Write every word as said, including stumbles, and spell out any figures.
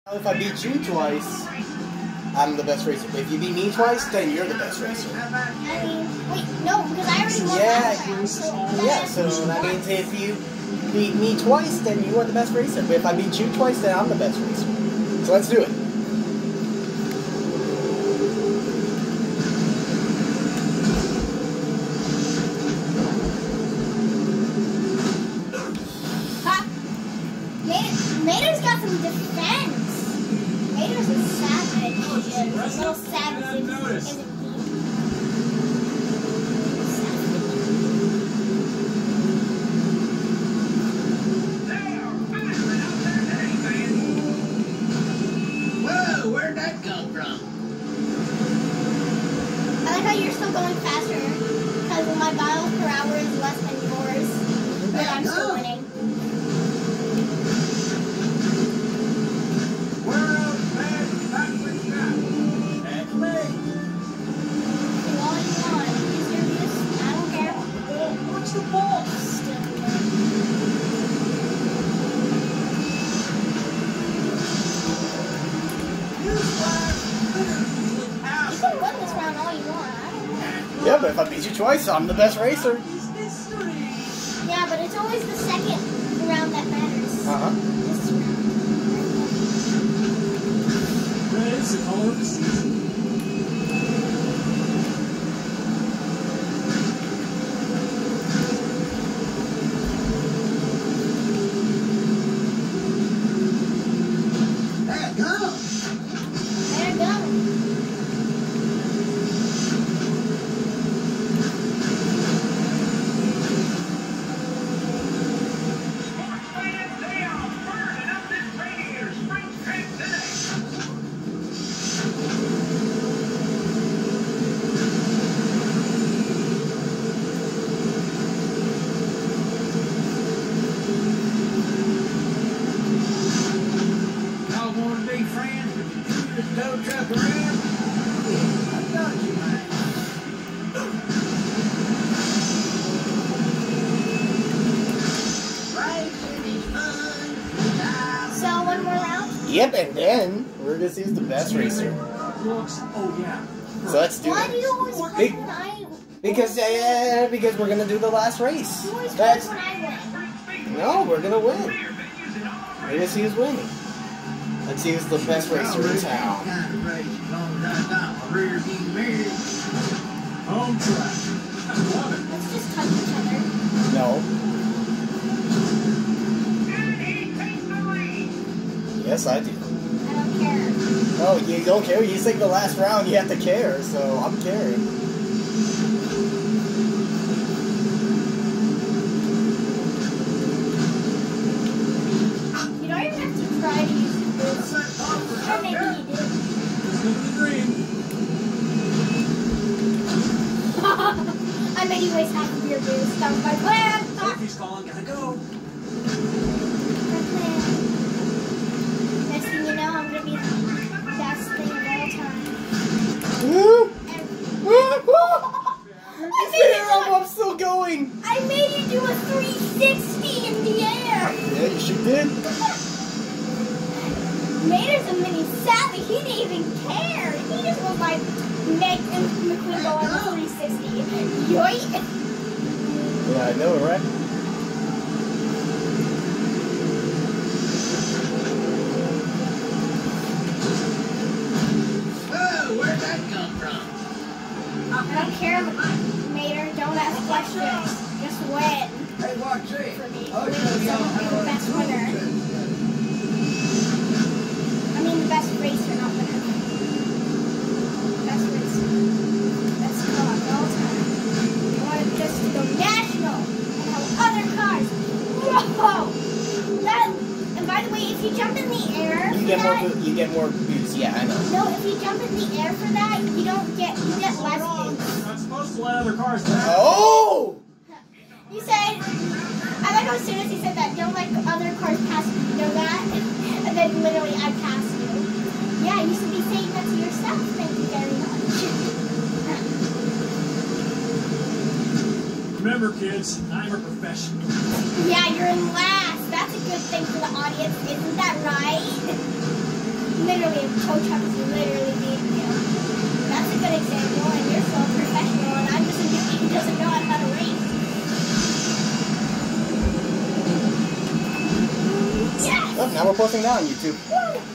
If I beat you twice, I'm the best racer. If you beat me twice, then you're the best racer. I mean, wait, no, because I already won yeah, last round, so yeah, so that means if you beat me twice, then you are the best racer. But if I beat you twice, then I'm the best racer. So let's do it. Ha! Mater, Mater's got some defense. Mater's a savage. A little savage. Is it Where'd that come from? I like how you're still going faster because my miles per hour is less than yours, but I'm still winning. World best backward shot. That's me. Do all you want. Are you serious? I don't care. What's the ball? Still win. You can win this round all you want. I don't know. Yeah, but if I beat you twice, I'm the best racer. Yeah, but it's always the second round that matters. Uh-huh. This round. Red is the color of the season. Hey, go. There you go. Y'all want to be friends with the cutest tow truck around? I got you, man. Racing is fun. So one more round. Yep, and then we're gonna see who's the best racer. Looks, oh yeah. So let's do Why do it. you always win Big- when I? Because yeah, because we're gonna do the last race. You always win That's when I win. no, we're gonna win. We're gonna see who's winning. Let's see who's the best racer in town. Kind of race, as long as I got my rear view mirror. Home track. I love it. Let's just touch each other. No. Yes, I do. I don't care. Oh, you don't care? You think the last round you have to care, so I'm caring. You don't even have to try to use the boost. Or maybe you do. Let's live the dream. I made you waste half of your boost. That was my plan. Ah, Sophie's calling, gotta go. my plan. Next thing you know, I'm gonna be the best thing of all time. Woo! And Woo! Woo! I made you do a, I'm still going. I made you do a three sixty in the air. Yeah, you sure did. Mater's a mini savvy. He didn't even care. He just was like, Meg and McQueen go on the three sixty. Yoink. Yeah, I know, right? Whoa, where'd that come from? I don't care, Mater. Don't ask questions. Just win Hey, watch this. for me. I'll Win show so y'all I'll be how the best winner. I mean, the best racer, not winner. Best racer. Best car of all time. I wanted just to go national and have other cars. Whoa! That, and by the way, if you jump in the air You for get that, more. You get more boost. Yeah, I know. no, if you jump in the air for that, you don't get, you get Slow less down. boost. You're not supposed to let other cars pass. Oh! You said, I like how as soon as he said that, don't let other cars pass you, you know that? And then literally I passed you. Yeah, you should be saying that to yourself. Thank you very much. Remember, kids, I'm a professional. Yeah, you're in last. That's a good thing for the audience. Isn't that right? literally, a tow truck is literally beating you. That's a good example, and you're so professional, and I'm just a newbie who doesn't know how to race. Yeah! Oh, now we're posting that on YouTube. Woo!